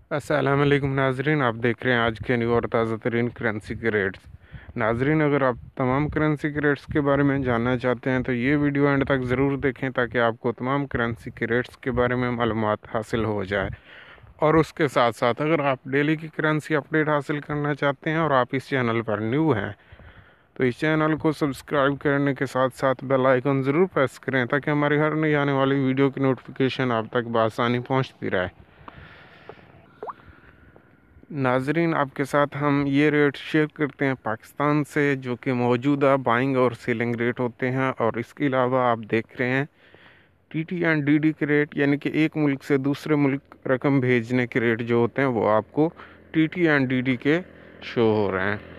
अस्सलाम वालेकुम नाजरीन, आप देख रहे हैं आज के न्यू और ताज़ा तरीन करेंसी के रेट्स। नाजरीन, अगर आप तमाम करेंसी के रेट्स के बारे में जानना चाहते हैं तो ये वीडियो एंड तक ज़रूर देखें ताकि आपको तमाम करेंसी के रेट्स के बारे में मालूमात हासिल हो जाए। और उसके साथ साथ अगर आप डेली की करेंसी अपडेट हासिल करना चाहते हैं और आप इस चैनल पर न्यू हैं तो इस चैनल को सब्सक्राइब करने के साथ साथ बेल आइकन ज़रूर प्रेस करें ताकि हमारी हर नई आने वाली वीडियो की नोटिफिकेशन आप तक बआसानी पहुँचती रहे। नाजरीन, आपके साथ हम ये रेट शेयर करते हैं पाकिस्तान से, जो कि मौजूदा बाइंग और सेलिंग रेट होते हैं। और इसके अलावा आप देख रहे हैं टीटी एंड डीडी के रेट, यानी कि एक मुल्क से दूसरे मुल्क रकम भेजने के रेट जो होते हैं वो आपको टीटी एंड डीडी के शो हो रहे हैं।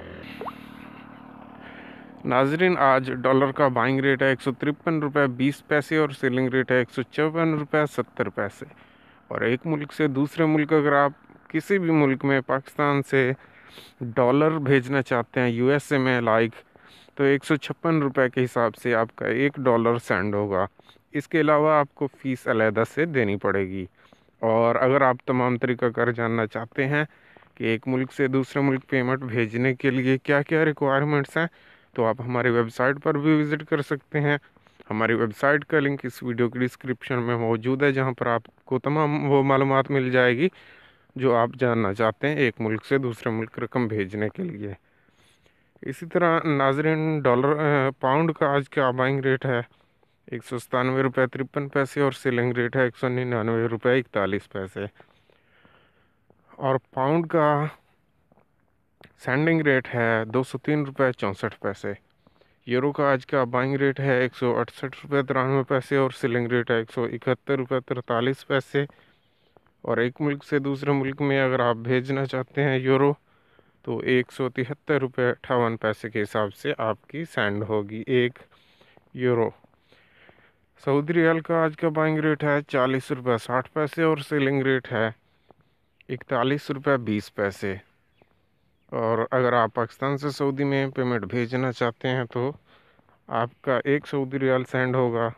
नाजरीन, आज डॉलर का बाइंग रेट है 153 रुपये 20 पैसे और सेलिंग रेट है 154 रुपये 70 पैसे। और एक मुल्क से दूसरे मुल्क अगर आप किसी भी मुल्क में पाकिस्तान से डॉलर भेजना चाहते हैं यूएसए में तो 156 रुपये के हिसाब से आपका $1 सेंड होगा। इसके अलावा आपको फ़ीस अलहदा से देनी पड़ेगी। और अगर आप तमाम तरीक़ाकार जानना चाहते हैं कि एक मुल्क से दूसरे मुल्क पेमेंट भेजने के लिए क्या क्या रिक्वायरमेंट्स हैं तो आप हमारी वेबसाइट पर भी विज़िट कर सकते हैं। हमारी वेबसाइट का लिंक इस वीडियो की डिस्क्रिप्शन में मौजूद है, जहां पर आपको तमाम वो मालूमात मिल जाएगी जो आप जानना चाहते हैं एक मुल्क से दूसरे मुल्क रकम भेजने के लिए। इसी तरह नाजरीन, पाउंड का आज का बाइंग रेट है 197 रुपये 53 पैसे और सेलिंग रेट है 199 रुपये 41 पैसे। और पाउंड का सेंडिंग रेट है 203 रुपये 64 पैसे। यूरो का आज का बाइंग रेट है 168 रुपये 93 पैसे और सेलिंग रेट है 171 रुपये 43 पैसे। और एक मुल्क से दूसरे मुल्क में अगर आप भेजना चाहते हैं यूरो तो 173 रुपये 58 पैसे के हिसाब से आपकी सेंड होगी एक यूरो। सऊदी रियाल का आज का बाइंग रेट है 40 रुपये 60 पैसे और सेलिंग रेट है 41 रुपये 20 पैसे। और अगर आप पाकिस्तान से सऊदी में पेमेंट भेजना चाहते हैं तो आपका एक सऊदी रियाल सेंड होगा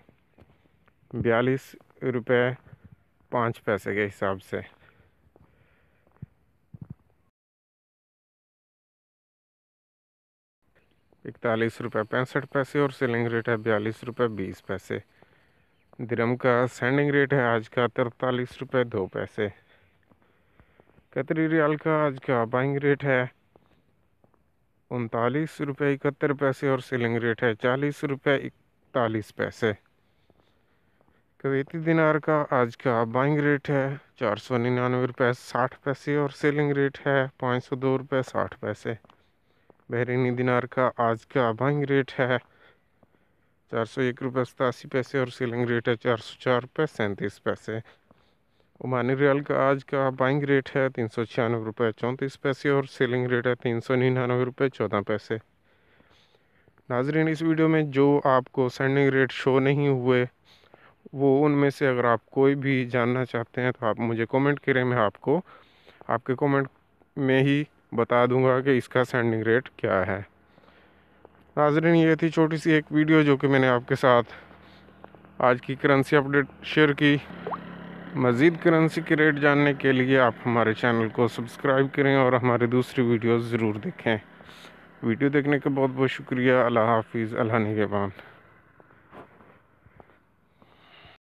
42 रुपये 5 पैसे के हिसाब से। 41 रुपये 65 पैसे और सेलिंग रेट है 42 रुपये 20 पैसे। दिरहम का सेंडिंग रेट है आज का 43 रुपये 2 पैसे। कतरी रियाल का आज का बाइंग रेट है 39 रुपये 71 पैसे और सेलिंग रेट है 40 रुपये 41 पैसे। कुवैती दिनार का आज का बाइंग रेट है 499 रुपये 60 पैसे और सेलिंग रेट है 502 रुपये 60 पैसे। बहरीनी दिनार का आज का बाइंग रेट है 401 रुपये 87 पैसे और सेलिंग रेट है 404 रुपये 37 पैसे। ओमानी रियाल का आज का बाइंग रेट है 396 रुपये 34 पैसे और सेलिंग रेट है 399 रुपये 14 पैसे। नाजरीन, इस वीडियो में जो आपको सेंडिंग रेट शो नहीं हुए वो उनमें से अगर आप कोई भी जानना चाहते हैं तो आप मुझे कमेंट करें, मैं आपको आपके कमेंट में ही बता दूंगा कि इसका सेंडिंग रेट क्या है। नाजरीन, ये थी छोटी सी एक वीडियो जो कि मैंने आपके साथ आज की करेंसी अपडेट शेयर की। मज़ीद करेंसी के रेट जानने के लिए आप हमारे चैनल को सब्सक्राइब करें और हमारे दूसरी वीडियोस ज़रूर देखें। वीडियो देखने का बहुत बहुत शुक्रिया। अल्लाह हाफिज़, अल्लाह निगहबान।